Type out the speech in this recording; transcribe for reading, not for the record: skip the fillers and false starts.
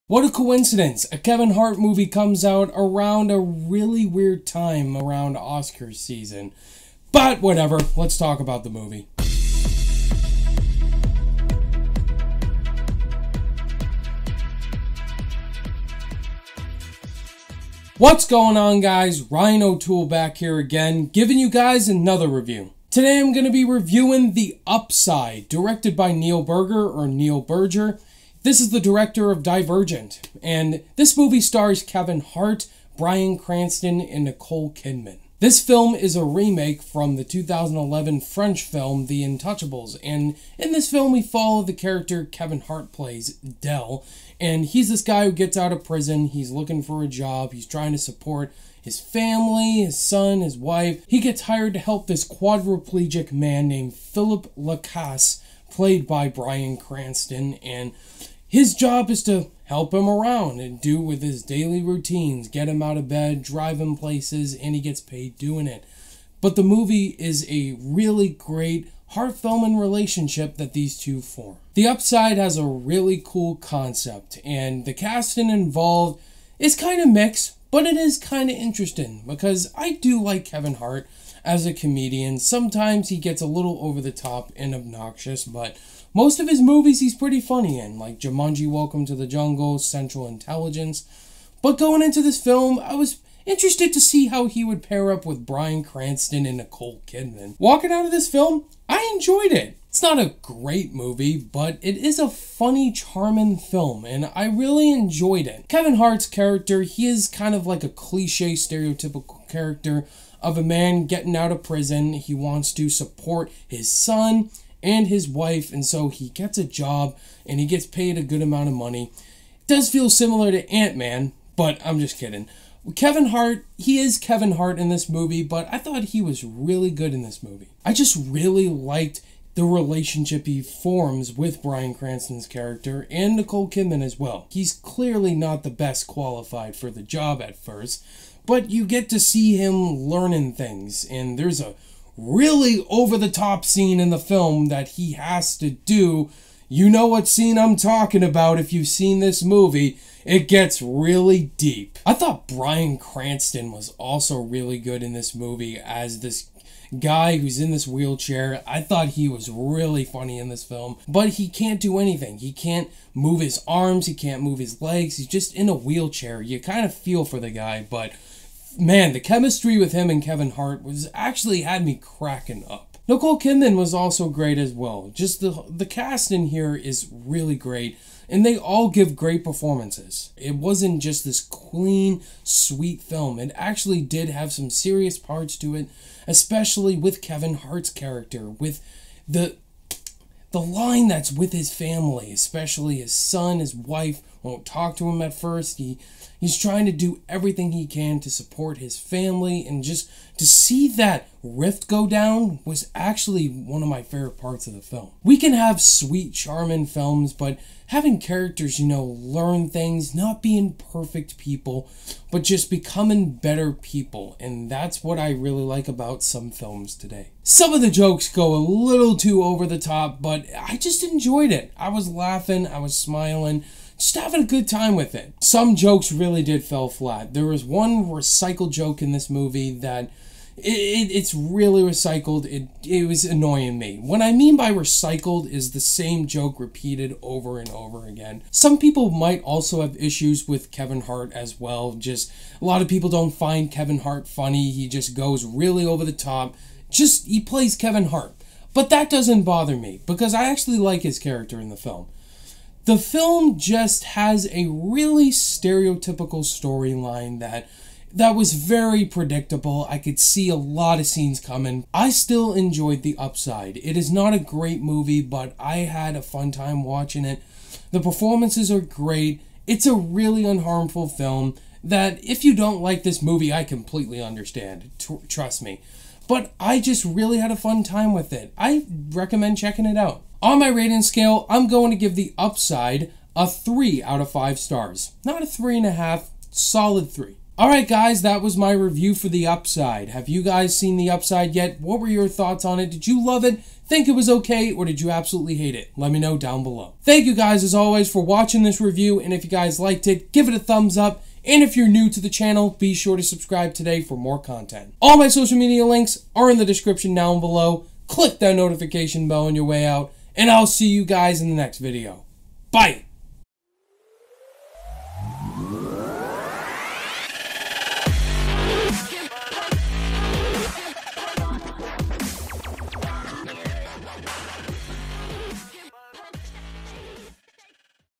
What a coincidence! A Kevin Hart movie comes out around a really weird time around Oscar season. But whatever, let's talk about the movie. What's going on, guys? Ryan O'Toole back here again, giving you guys another review. Today I'm going to be reviewing The Upside, directed by Neil Burger. This is the director of Divergent, and this movie stars Kevin Hart, Bryan Cranston, and Nicole Kidman. This film is a remake from the 2011 French film The Untouchables, and in this film we follow the character Kevin Hart plays, Del, and he's this guy who gets out of prison. He's looking for a job, he's trying to support his family, his son, his wife. He gets hired to help this quadriplegic man named Philip Lacasse, played by Bryan Cranston, and his job is to help him around and do with his daily routines, get him out of bed, drive him places, and he gets paid doing it. But the movie is a really great, heartfelt relationship that these two form. The Upside has a really cool concept, and the casting involved is kind of mixed, but it is kind of interesting, because I do like Kevin Hart as a comedian. Sometimes he gets a little over the top and obnoxious, but most of his movies he's pretty funny in, like Jumanji: Welcome to the Jungle, Central Intelligence. But going into this film, I was interested to see how he would pair up with Bryan Cranston and Nicole Kidman. Walking out of this film, I enjoyed it. It's not a great movie, but it is a funny, charming film, and I really enjoyed it. Kevin Hart's character, he is kind of like a cliche, stereotypical character of a man getting out of prison. He wants to support his son and his wife, and so he gets a job and he gets paid a good amount of money. It does feel similar to Ant-Man, but I'm just kidding. Kevin Hart, he is Kevin Hart in this movie, but I thought he was really good in this movie. I just really liked the relationship he forms with Bryan Cranston's character and Nicole Kidman as well. He's clearly not the best qualified for the job at first, but you get to see him learning things, and there's a really over-the-top scene in the film that he has to do. You know what scene I'm talking about if you've seen this movie. It gets really deep. I thought Bryan Cranston was also really good in this movie as this guy who's in this wheelchair. I thought he was really funny in this film, but he can't do anything. He can't move his arms, he can't move his legs, he's just in a wheelchair. You kind of feel for the guy, but man, the chemistry with him and Kevin Hart was actually had me cracking up. Nicole Kidman was also great as well. Just the cast in here is really great, and they all give great performances. It wasn't just this clean, sweet film. It actually did have some serious parts to it, especially with Kevin Hart's character, with the line that's with his family, especially his son. His wife won't talk to him at first. He's trying to do everything he can to support his family, and just to see that rift go down was actually one of my favorite parts of the film. We can have sweet, charming films, but having characters, learn things, not being perfect people, but just becoming better people, and that's what I really like about some films today. Some of the jokes go a little too over the top, but I just enjoyed it. I was laughing, I was smiling, just having a good time with it. Some jokes really did fall flat. There was one recycled joke in this movie that it's really recycled. It was annoying me. What I mean by recycled is the same joke repeated over and over again. Some people might also have issues with Kevin Hart as well. Just a lot of people don't find Kevin Hart funny. He just goes really over the top. He plays Kevin Hart. But that doesn't bother me, because I actually like his character in the film. The film just has a really stereotypical storyline that was very predictable. I could see a lot of scenes coming. I still enjoyed The Upside. It is not a great movie, but I had a fun time watching it. The performances are great. It's a really unharmful film that if you don't like this movie, I completely understand. Trust me. But I just really had a fun time with it. I recommend checking it out. On my rating scale, I'm going to give The Upside a 3 out of 5 stars. Not a 3.5, solid 3. Alright guys, that was my review for The Upside. Have you guys seen The Upside yet? What were your thoughts on it? Did you love it? Think it was okay? Or did you absolutely hate it? Let me know down below. Thank you guys as always for watching this review, and if you guys liked it, give it a thumbs up. And if you're new to the channel, be sure to subscribe today for more content. All my social media links are in the description down below. Click that notification bell on your way out, and I'll see you guys in the next video. Bye!